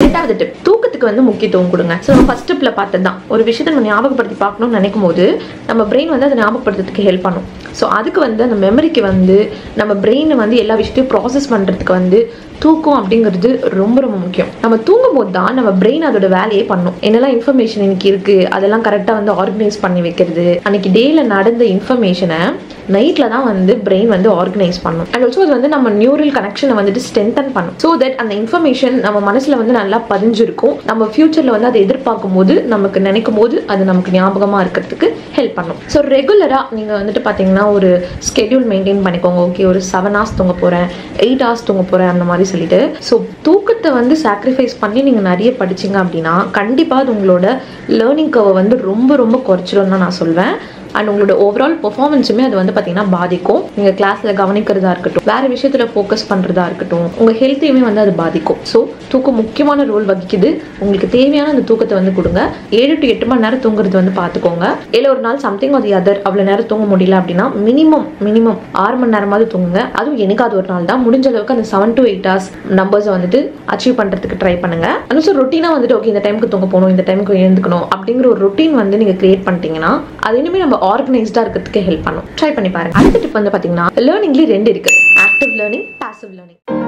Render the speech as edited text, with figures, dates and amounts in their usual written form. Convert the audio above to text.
ரெண்டாவது டிப், தூக்கத்துக்கு வந்து முக்கியத்துவம் கொடுங்க. ஸோ நம்ம ஃபர்ஸ்ட் டிப்ல பார்த்ததுதான், ஒரு விஷயத்தை நம்ம ஞாபகப்படுத்தி பார்க்கணும்னு நினைக்கும் போது நம்ம பிரெயின் வந்து அதை ஞாபகப்படுத்துறதுக்கு ஹெல்ப் பண்ணும். ஸோ அதுக்கு வந்து அந்த மெமரிக்கு வந்து நம்ம பிரெயினை வந்து எல்லா விஷயத்தையும் ப்ராசஸ் பண்ணுறதுக்கு வந்து தூக்கம் அப்படிங்கிறது ரொம்ப ரொம்ப முக்கியம். நம்ம தூங்கும் போது தான் நம்ம பிரெயின் அதோட வேலையே பண்ணும். என்னெல்லாம் இன்ஃபர்மேஷன் இன்னைக்கு இருக்கு அதெல்லாம் கரெக்டாக வந்து ஆர்கனைஸ் பண்ணி வைக்கிறது, அன்னைக்கு டேல நடந்த இன்ஃபர்மேஷனை நைட்ல தான் வந்து பிரெயின் வந்து ஆர்கனைஸ் பண்ணும். அண்ட் ஆல்சோ அது வந்து நம்ம நியூரல் கனெக்ஷனை வந்துட்டு ஸ்ட்ரென்தன் பண்ணும். ஸோ தட் அந்த இன்ஃபர்மேஷன் நம்ம மனசுல வந்து நல்லா பதிஞ்சிருக்கும். நம்ம ஃபியூச்சர்ல வந்து அதை எதிர்பார்க்கும் போது நமக்கு நினைக்கும் போது அது நமக்கு ஞாபகமா இருக்கிறதுக்கு ஹெல்ப் பண்ணும். ஸோ ரெகுலரா நீங்க வந்துட்டு பாத்தீங்கன்னா ஒரு ஸ்கெடியூல் மெயின்டைன் பண்ணிக்கோங்க. ஓகே, ஒரு 7 hours தூங்க போறேன், 8 hours தூங்க போறேன் அந்த மாதிரி சொல்லிட்டு. ஸோ தூக்கத்தை வந்து சாக்ரிஃபைஸ் பண்ணி நீங்க நிறைய படிச்சீங்க அப்படின்னா கண்டிப்பா அது உங்களோட லேர்னிங் கர்வை வந்து ரொம்ப ரொம்ப குறைச்சிடும் தான் நான் சொல்வேன். அண்ட் உங்களோட ஓவரால் பெர்ஃபார்மன்ஸுமே அது வந்து பார்த்தீங்கன்னா பாதிக்கும். நீங்கள் கிளாஸில் கவனிக்கிறதா இருக்கட்டும், வேறு விஷயத்தில் ஃபோக்கஸ் பண்ணுறதா இருக்கட்டும், உங்கள் ஹெல்த்தையுமே வந்து அது பாதிக்கும். ஸோ தூக்கம் முக்கியமான ரோல் வகிக்குது. உங்களுக்கு தேவையான அந்த தூக்கத்தை வந்து கொடுங்க. 7 to 8 மணி நேரம் தூங்குறது வந்து பார்த்துக்கோங்க. இல்லை ஒரு நாள் சம்திங் ஆர் தி அதர் அவ்வளோ நேரம் தூங்க முடியல அப்படின்னா மினிமம் 6 மணி நேரமாவது தூங்குங்க. அதுவும் எனக்காவது ஒரு நாள் தான். முடிஞ்ச அளவுக்கு அந்த 7 to 8 hours நம்பர்ஸை வந்துட்டு அச்சீவ் பண்ணுறதுக்கு ட்ரை பண்ணுங்க. அனுசோ ரொட்டீனாக வந்துட்டு ஓகே இந்த டைமுக்கு தூங்க போகணும், இந்த டைமுக்கு எழுந்துக்கணும் அப்படிங்கிற ஒரு ரொட்டீன் வந்து நீங்கள் கிரியேட் பண்ணிட்டீங்கன்னா அது இனிமேல் நம்ம ஆர்கனைஸ்டா இருக்கிறதுக்கு ஹெல்ப் பண்ணும். ட்ரை பண்ணி பாருங்க. அடுத்த டிப் வந்து பாத்தீங்கன்னா லேர்னிங்ல 2 இருக்கு, ஆக்டிவ் லேர்னிங், பாசிவ் லேர்னிங்.